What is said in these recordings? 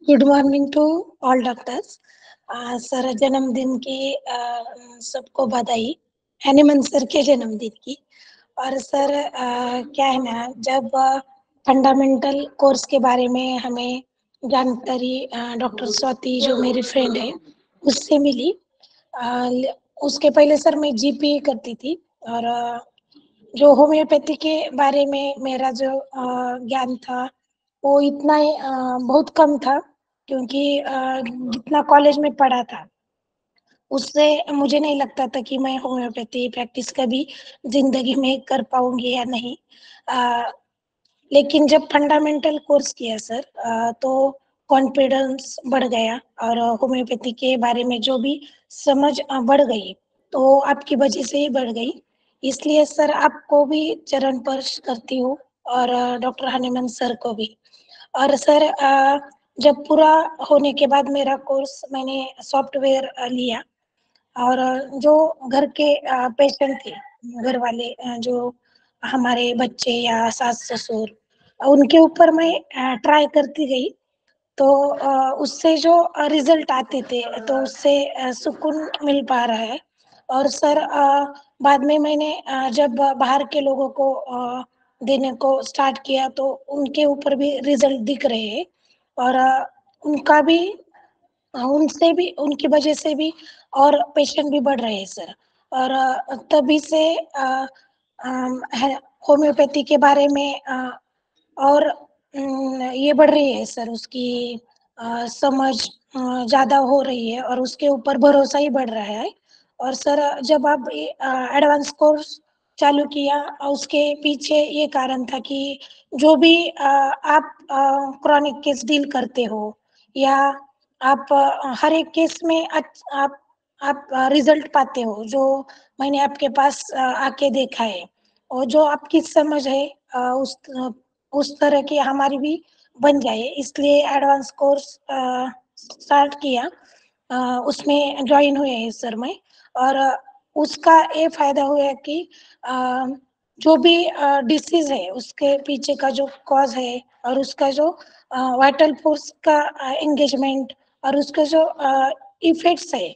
Good morning to all doctors. Sir जन्मदिन की सबको बधाई। हनीमन सर के जन्मदिन की। और सर क्या है ना, जब फंडामेंटल कोर्स के बारे में हमें जानकारी डॉक्टर स्वाति जो मेरी फ्रेंड है उससे मिली। उसके पहले सर मैं जीपी करती थी। और जो होम्योपैथी के बारे में मेरा जो ज्ञान था वो इतना ही बहुत कम था, क्योंकि जितना कॉलेज में पढ़ा था उससे मुझे नहीं लगता था कि मैं होम्योपैथी प्रैक्टिस कभी जिंदगी में कर पाऊंगी या नहीं। अ, लेकिन जब फंडामेंटल कोर्स किया सर, तो कॉन्फिडेंस बढ़ गया और होम्योपैथी के बारे में जो भी समझ बढ़ गई, तो आपकी वजह से ही बढ़ गई। इसलिए सर आपको भी चरण स्पर्श करती हूँ, और डॉक्टर हनीमन सर को भी। और सर जब पूरा होने के बाद मेरा कोर्स मैंने सॉफ्टवेयर लिया, और जो घर के पेशेंट थे, घर वाले जो हमारे बच्चे या सास ससुर, उनके ऊपर मैं ट्राई करती गई। तो उससे जो रिजल्ट आते थे तो उससे सुकून मिल पा रहा है। और सर बाद में मैंने जब बाहर के लोगों को देने को स्टार्ट किया तो उनके ऊपर भी रिजल्ट दिख रहे हैं। और उनका भी उनसे भी उनकी वजह से भी और पेशेंट भी बढ़ रहे हैं सर। और तभी से होम्योपैथी के बारे में और ये बढ़ रही है सर, उसकी समझ ज़्यादा हो रही है और उसके ऊपर भरोसा ही बढ़ रहा है। और सर जब आप एडवांस कोर्स चालू किया, उसके पीछे ये कारण था कि जो भी आप क्रॉनिक केस डील करते हो, या आप हर एक केस में आप रिजल्ट पाते हो, जो मैंने आपके पास आके देखा है, और जो आपकी समझ है उस तरह की हमारी भी बन जाए, इसलिए एडवांस कोर्स स्टार्ट किया। उसमें ज्वाइन हुए हैं सर मैं। और उसका ये फायदा हुआ है कि अ, जो भी डिसीज है उसके पीछे का जो कॉज है, और उसका जो वाइटल फोर्स का एंगेजमेंट, और उसका जो इफेक्ट्स है,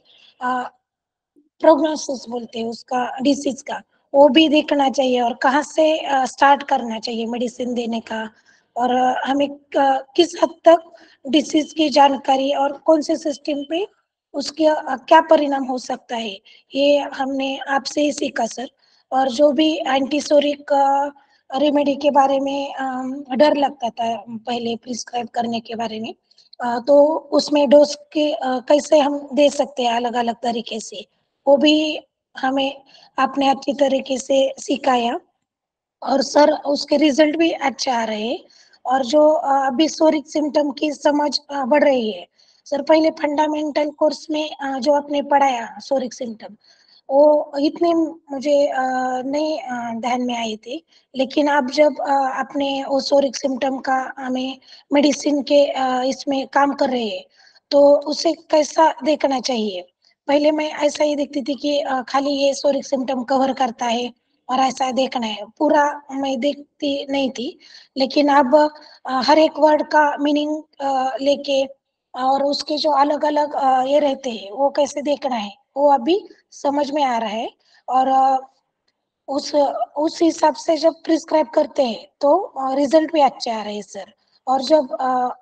प्रोग्नोसिस बोलते हैं उसका, डिसीज का, वो भी देखना चाहिए, और कहाँ से स्टार्ट करना चाहिए मेडिसिन देने का। और हमें किस हद तक डिसीज की जानकारी और कौन से सिस्टम पे उसके क्या परिणाम हो सकता है, ये हमने आपसे ही सीखा सर। और जो भी एंटीसोरिक रेमेडी के बारे में डर लगता था पहले प्रिस्क्राइब करने के बारे में, तो उसमें डोज के कैसे हम दे सकते हैं अलग अलग तरीके से, वो भी हमें आपने अच्छी तरीके से सिखाया। और सर उसके रिजल्ट भी अच्छे आ रहे हैं। और जो अभी सोरिक सिम्टम की समझ बढ़ रही है सर। पहले फंडामेंटल कोर्स में जो आपने पढ़ाया सोरिक सिम्टम, वो इतने मुझे नहीं ध्यान में आई थी। लेकिन आप जब अपने वो सोरिक सिम्टम का हमें मेडिसिन के इसमें काम कर रहे हैं, तो उसे कैसा देखना चाहिए। पहले मैं ऐसा ही देखती थी कि खाली ये सोरिक सिम्टम कवर करता है और ऐसा देखना है, पूरा मैं देखती नहीं थी। लेकिन अब हर एक वर्ड का मीनिंग लेके, और उसके जो अलग अलग ये रहते हैं वो कैसे देखना है, वो अभी समझ में आ रहा है। और उस उस हिसाब से जब प्रिस्क्राइब करते हैं तो रिजल्ट भी अच्छे आ रहे हैं सर। और जब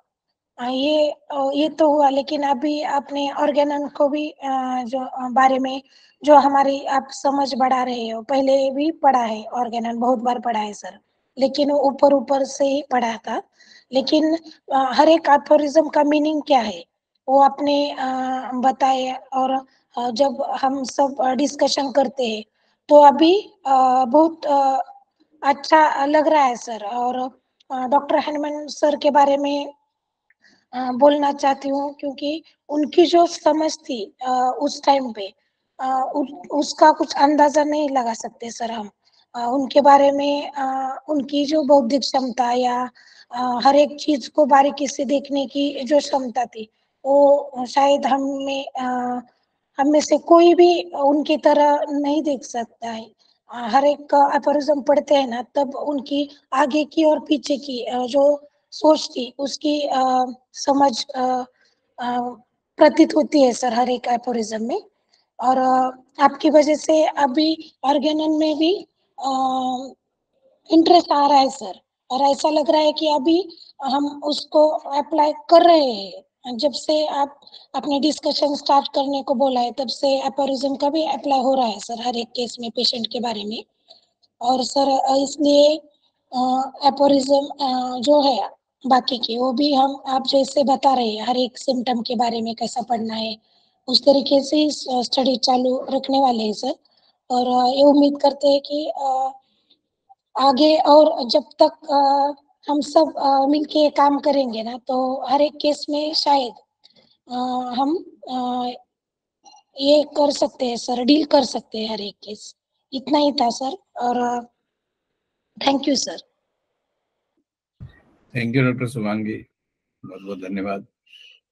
ये तो हुआ, लेकिन अभी आपने ऑर्गेनन को भी जो बारे में जो हमारी आप समझ बढ़ा रहे हो, पहले भी पढ़ा है ऑर्गेनन, बहुत बार पढ़ा है सर, लेकिन ऊपर ऊपर से ही पढ़ा था। लेकिन हर एक एफोरिज्म का मीनिंग क्या है वो आपने बताया। और जब हम सब डिस्कशन करते हैं तो अभी बहुत अच्छा लग रहा है सर। और डॉक्टर हनुमान सर के बारे में बोलना चाहती हूँ, क्योंकि उनकी जो समझ थी उस टाइम पे, उसका कुछ अंदाजा नहीं लगा सकते सर हम। उनके बारे में उनकी जो बौद्धिक क्षमता, या हर एक चीज को बारीकी से देखने की जो क्षमता थी, वो शायद हम में से कोई भी उनकी तरह नहीं देख सकता है। हर एक अफोरिज्म पढ़ते हैं ना, तब उनकी आगे की और पीछे की जो सोच थी उसकी समझ प्रतीत होती है सर हर एक एपोरिज्म में। और आपकी वजह से अभी ऑर्गेनन में भी इंटरेस्ट आ रहा है सर, और ऐसा लग रहा है कि अभी हम उसको अप्लाई कर रहे हैं। जब से आप अपने डिस्कशन स्टार्ट करने को बोला है, तब से एपोरिज्म का भी अप्लाई हो रहा है सर हर एक केस में पेशेंट के बारे में। और सर इसलिए एपोरिज्म जो है बाकी के वो भी हम आप जैसे बता रहे हैं हर एक सिम्टम के बारे में कैसा पढ़ना है, उस तरीके से ही स्टडी चालू रखने वाले हैं सर। और ये उम्मीद करते हैं कि आगे और जब तक हम सब मिलके काम करेंगे ना, तो हर एक केस में शायद हम ये कर सकते हैं सर, डील कर सकते हैं हर एक केस। इतना ही था सर, और thank you sir. Thank you doctor Shubhangi, बहुत बहुत धन्यवाद।